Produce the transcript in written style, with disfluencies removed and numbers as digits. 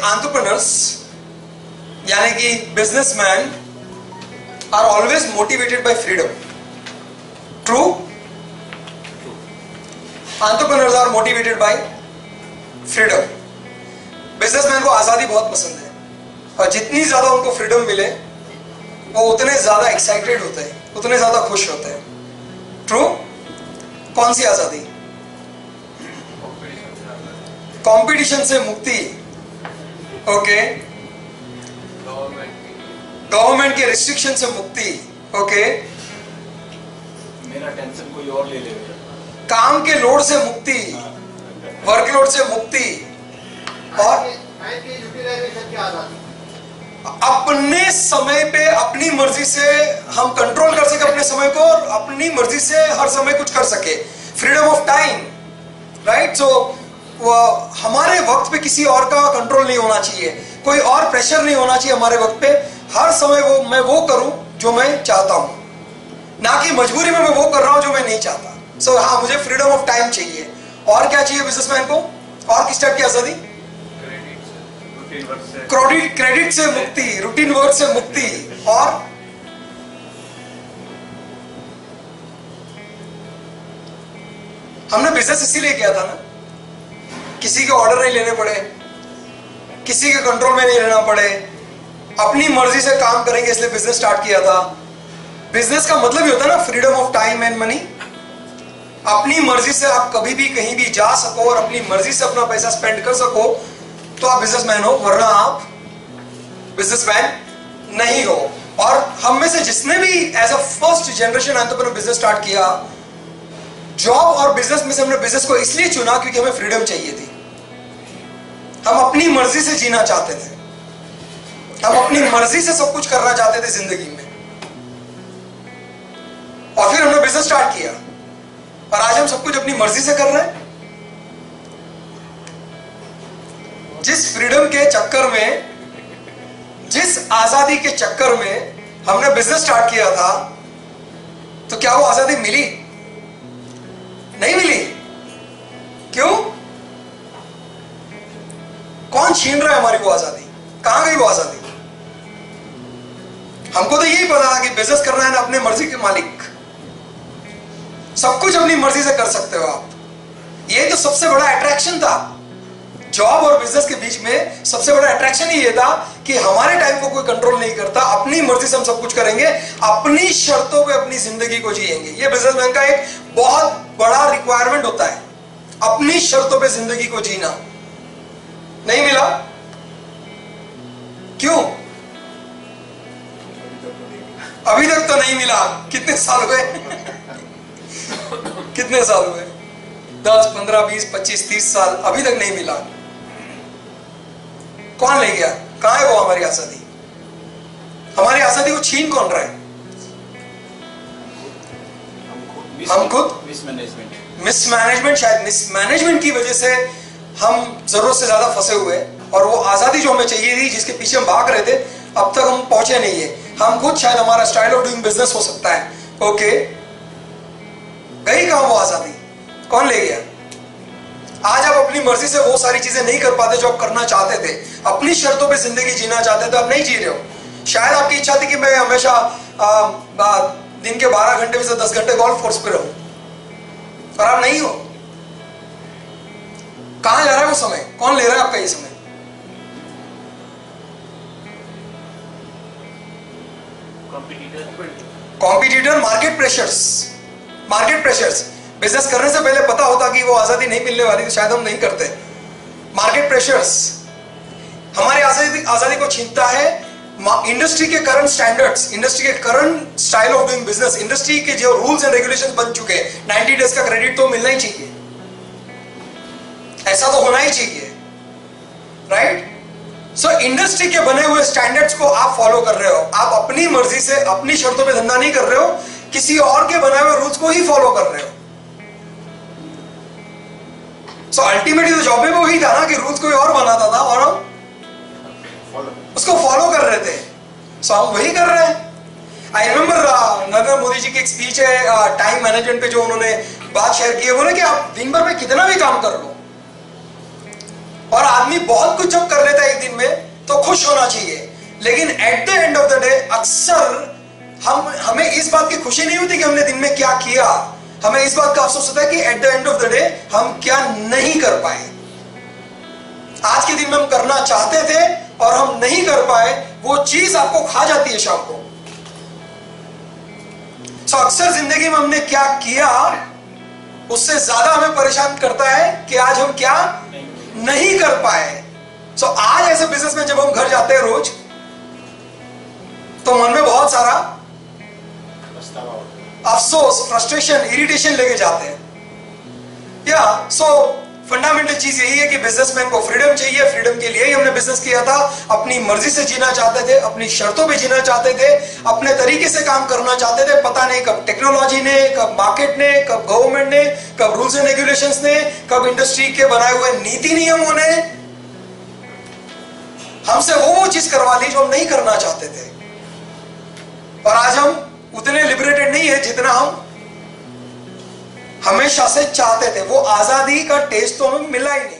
Entrepreneurs यानी कि businessman are always motivated by freedom. True? Entrepreneurs are motivated by freedom. Businessman को आजादी बहुत पसंद है और जितनी ज्यादा उनको फ्रीडम मिले वो उतने ज्यादा एक्साइटेड होते हैं, उतने ज्यादा खुश होते हैं. ट्रू? कौन सी आजादी? कंपटीशन से मुक्ति. ओके. गवर्नमेंट के रिस्ट्रिक्शन से मुक्ति. ओके. मेरा टेंशन कोई और ले ले. काम के लोड से मुक्ति, वर्कलोड से मुक्ति और यूटिलाइजेशन की आजादी. अपने समय पे अपनी मर्जी से हम कंट्रोल कर सके अपने समय को और अपनी मर्जी से हर समय कुछ कर सके. Freedom of time. Right? So हमारे वक्त पे किसी और का कंट्रोल नहीं होना चाहिए, कोई और प्रेशर नहीं होना चाहिए हमारे वक्त पे. हर समय मैं वो करूं जो मैं चाहता हूं, ना कि मजबूरी में मैं वो कर रहा हूं जो मैं नहीं चाहता. सो हाँ, मुझे फ्रीडम ऑफ टाइम चाहिए. और क्या चाहिए बिजनेसमैन को? और किस टाइप की आजादी? क्रेडिट से मुक्ति, रूटीन वर्क से मुक्ति. और हमने बिजनेस इसीलिए किया था ना, किसी के ऑर्डर नहीं लेने पड़े, किसी के कंट्रोल में नहीं रहना पड़े, अपनी मर्जी से काम करेंगे, इसलिए बिजनेस स्टार्ट किया था. बिजनेस का मतलब ही होता है ना freedom of time and money. अपनी मर्जी से आप कभी भी कहीं भी जा सको और अपनी मर्जी से अपना पैसा स्पेंड कर सको तो आप बिजनेसमैन हो, वरना आप बिजनेसमैन नहीं हो. और हम में से जिसने भी as a first generation entrepreneur business start किया, जॉब और बिजनेस में से हमने बिजनेस को इसलिए चुना क्योंकि हमें फ्रीडम चाहिए थी. हम अपनी मर्जी से जीना चाहते थे, हम अपनी मर्जी से सब कुछ करना चाहते थे जिंदगी में. और फिर हमने बिजनेस स्टार्ट किया और आज हम सब कुछ अपनी मर्जी से कर रहे हैं. जिस फ्रीडम के चक्कर में, जिस आजादी के चक्कर में हमने बिजनेस स्टार्ट किया था, तो क्या वो आजादी मिली? नहीं मिली. क्यों? कौन छीन रहा है हमारी वो आजादी? कहां गई वो आजादी? हमको तो यही पता था कि बिजनेस करना है ना, अपने मर्जी के मालिक, सब कुछ अपनी मर्जी से कर सकते हो आप. ये तो सबसे बड़ा अट्रैक्शन था. जॉब और बिजनेस के बीच में सबसे बड़ा अट्रैक्शन ही ये था कि हमारे टाइम को कोई कंट्रोल नहीं करता, अपनी मर्जी से हम सब कुछ करेंगे, अपनी शर्तों पे अपनी जिंदगी को जिएंगे. ये बिजनेसमैन का एक बहुत बड़ा रिक्वायरमेंट होता है, अपनी शर्तों पे जिंदगी को जीना. नहीं मिला. क्यों? अभी तक तो नहीं मिला. कितने साल हुए? कितने साल हुए? 10, 15, 20, 25, 30 साल, अभी तक नहीं मिला. कौन ले गया? कहां है वो हमारी आजादी? हमारी आजादी को छीन कौन रहा है? हम खुद. मिसमैनेजमेंट. शायद मिसमैनेजमेंट की वजह से हम जरूरत से ज्यादा फंसे हुए, और वो आजादी जो हमें चाहिए थी, जिसके पीछे हम भाग रहे थे, अब तक हम पहुंचे नहीं है. हम खुद. शायद हमारा स्टाइल ऑफ डूइंग बिजनेस हो सकता है. ओके. गई कहां वो आजादी? कौन ले गया? आज आप अपनी मर्जी से वो सारी चीजें नहीं कर पाते जो आप करना चाहते थे, अपनी शर्तों पे जिंदगी जीना चाहते थे, आप नहीं जी रहे हो. शायद आपकी इच्छा थी कि मैं हमेशा दिन के 12 घंटे में से 10 घंटे गोल्फ कोर्स पे रहूं, पर आप नहीं हो. कहां जा रहा है वो समय? कौन ले रहा है आपका ये समय? Competitor. Market pressures. Market pressures. Business करने से पहले पता होता कि वो आजादी नहीं मिलने वाली तो शायद हम नहीं करते. मार्केट प्रेशर्स हमारी आजादी को छीनता है. इंडस्ट्री के करंट स्टैंडर्ड्स, इंडस्ट्री के current style of doing business, industry के जो रूल्स एंड रेगुलेशंस बन चुके हैं, 90 डेज का क्रेडिट तो मिलना ही चाहिए, ऐसा तो होना ही चाहिए. राइट? सो इंडस्ट्री के बने हुए स्टैंडर्ड्स को आप फॉलो कर रहे हो. आप अपनी मर्जी से अपनी शर्तों पे धंधा नहीं कर रहे हो, किसी और के बनाए हुए रूल्स को ही फॉलो कर रहे हो. सो अल्टीमेटली तो जॉब में वही था ना कि रूल्स कोई और बनाता था और हम उसको फॉलो कर रहे थे. सो हम वही कर रहे हैं. आई रिमेंबर नरेंद्र मोदी जी की एक स्पीच है टाइम मैनेजमेंट पे, जो उन्होंने बात शेयर की है. बोले कि आप दिन भर में कितना भी काम कर लो, और आदमी बहुत कुछ जब कर लेता है एक दिन में तो खुश होना चाहिए, लेकिन at the end of the day अक्सर हमें इस बात की खुशी नहीं होती कि हमने दिन में क्या किया, हमें इस बात का अफसोस होता है कि at the end of the day हम क्या नहीं कर पाए। आज के दिन में हम करना चाहते थे और हम नहीं कर पाए, वो चीज आपको खा जाती है शाम को। सो अक्सर जिंदगी में हमने क्या किया उससे ज्यादा हमें परेशान करता है कि आज हम क्या नहीं कर पाए। सो आज ऐसे बिजनेस में जब हम घर जाते हैं रोज, तो मन में बहुत सारा अफसोस, फ्रस्ट्रेशन, इरिटेशन लेके जाते हैं। या सो फंडामेंटल चीज यही है कि बिजनेसमैन को फ्रीडम चाहिए। फ्रीडम के लिए ही हमने बिजनेस किया था। अपनी मर्जी से जीना चाहते थे, अपनी शर्तों पे जीना चाहते थे, अपने तरीके से काम करना चाहते थे। पता नहीं कब टेक्नोलॉजी ने, कब मार्केट ने, कब गवर्नमेंट ने, कब रूल्स एंड रेगुलेशंस ने, कब इंडस्ट्री के बनाए हुए नीति नियमों ने हमसे वो चीज करवा ली जो हम नहीं करना चाहते थे। और आज हम उतने लिबरेटेड नहीं है जितना हम हमेशा से चाहते थे। वो आजादी का टेस्ट तो हमें मिला ही नहीं।